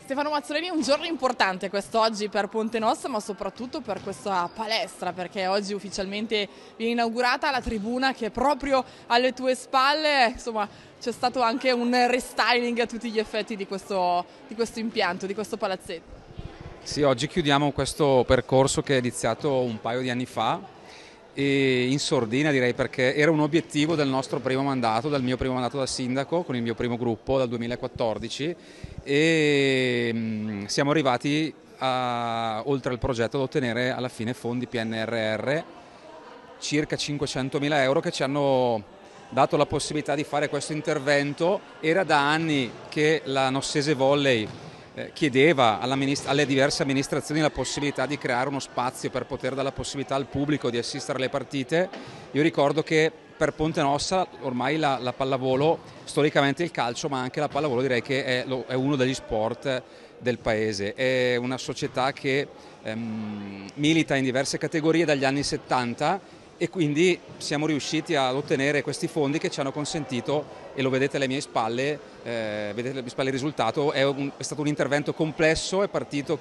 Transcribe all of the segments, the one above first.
Stefano Mazzoleni, è un giorno importante quest'oggi per Ponte Nostra, ma soprattutto per questa palestra, perché oggi ufficialmente viene inaugurata la tribuna che è proprio alle tue spalle. Insomma, c'è stato anche un restyling a tutti gli effetti di questo impianto, di questo palazzetto. Sì, oggi chiudiamo questo percorso che è iniziato un paio di anni fa e in sordina direi, perché era un obiettivo del nostro primo mandato, del mio primo mandato da sindaco con il mio primo gruppo dal 2014 e siamo arrivati oltre al progetto ad ottenere alla fine fondi PNRR, circa 500.000 euro che ci hanno dato la possibilità di fare questo intervento. Era da anni che la Nossese Volley chiedeva alle diverse amministrazioni la possibilità di creare uno spazio per poter dare la possibilità al pubblico di assistere alle partite. Io ricordo che per Ponte Nossa ormai la pallavolo, storicamente il calcio, ma anche la pallavolo direi che è uno degli sport del paese. È una società che milita in diverse categorie dagli anni 70 e quindi siamo riusciti ad ottenere questi fondi che ci hanno consentito, e lo vedete alle mie spalle, vedete alle mie spalle il risultato. È stato un intervento complesso, è partito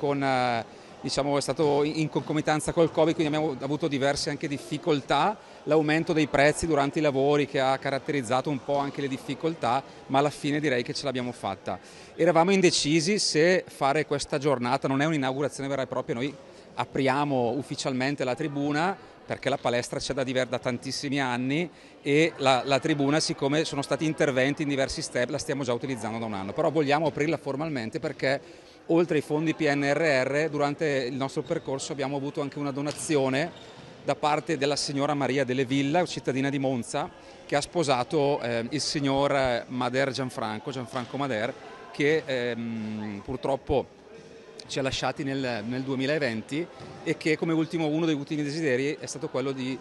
è stato in concomitanza col Covid, quindi abbiamo avuto diverse anche difficoltà, l'aumento dei prezzi durante i lavori che ha caratterizzato un po' anche le difficoltà, ma alla fine direi che ce l'abbiamo fatta. Eravamo indecisi se fare questa giornata, non è un'inaugurazione vera e propria, noi apriamo ufficialmente la tribuna perché la palestra c'è da tantissimi anni e la tribuna, siccome sono stati interventi in diversi step, la stiamo già utilizzando da un anno, però vogliamo aprirla formalmente perché oltre ai fondi PNRR durante il nostro percorso abbiamo avuto anche una donazione da parte della signora Maria delle Villa, cittadina di Monza, che ha sposato il signor Gianfranco Mader, che purtroppo ci ha lasciati nel 2020 e che come uno dei ultimi desideri è stato quello di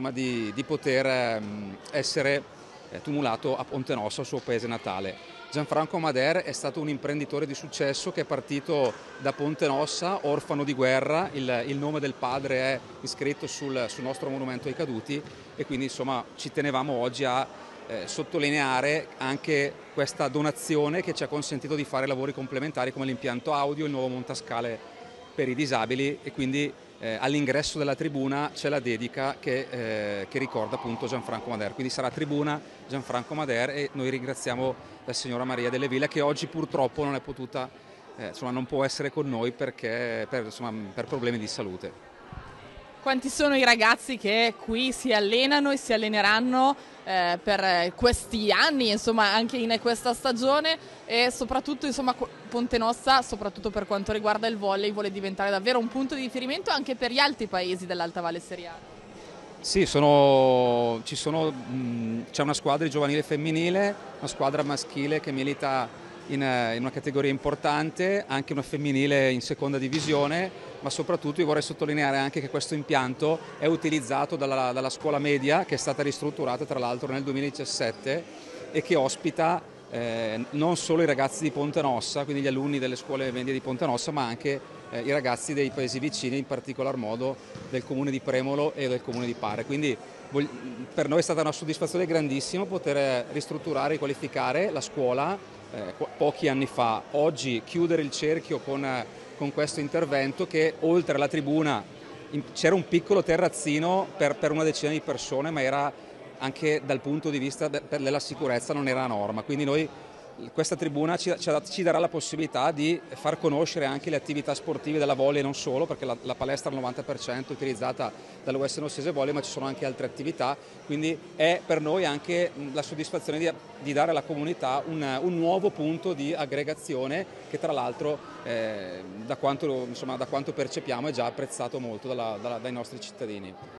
poter essere tumulato a Ponte Nossa, il suo paese natale. Gianfranco Mader è stato un imprenditore di successo che è partito da Ponte Nossa, orfano di guerra, il nome del padre è iscritto sul nostro monumento ai caduti e quindi insomma ci tenevamo oggi a sottolineare anche questa donazione che ci ha consentito di fare lavori complementari come l'impianto audio, il nuovo montascale per i disabili, e quindi all'ingresso della tribuna c'è la dedica che ricorda appunto Gianfranco Mader, quindi sarà tribuna Gianfranco Mader e noi ringraziamo la signora Maria delle Ville che oggi purtroppo non è potuta, non può essere con noi perché per problemi di salute. Quanti sono i ragazzi che qui si allenano e si alleneranno per questi anni, insomma, anche in questa stagione, e soprattutto, insomma, Ponte Nossa, soprattutto per quanto riguarda il volley, vuole diventare davvero un punto di riferimento anche per gli altri paesi dell'Alta Valle Seriana? Sì, c'è una squadra di giovanile femminile, una squadra maschile che milita in una categoria importante, anche una femminile in seconda divisione, ma soprattutto io vorrei sottolineare anche che questo impianto è utilizzato dalla scuola media, che è stata ristrutturata tra l'altro nel 2017 e che ospita non solo i ragazzi di Ponte Nossa, quindi gli alunni delle scuole medie di Ponte Nossa, ma anche i ragazzi dei paesi vicini, in particolar modo del comune di Premolo e del comune di Pare. Quindi per noi è stata una soddisfazione grandissima poter ristrutturare e qualificare la scuola pochi anni fa. Oggi chiudere il cerchio con questo intervento che oltre alla tribuna c'era un piccolo terrazzino per una decina di persone, ma era anche dal punto di vista della sicurezza non era la norma, quindi questa tribuna ci darà la possibilità di far conoscere anche le attività sportive della volley, non solo, perché la palestra al 90% è utilizzata dall'US Nossese Volley, ma ci sono anche altre attività, quindi è per noi anche la soddisfazione di dare alla comunità un nuovo punto di aggregazione che tra l'altro da quanto percepiamo è già apprezzato molto dai nostri cittadini.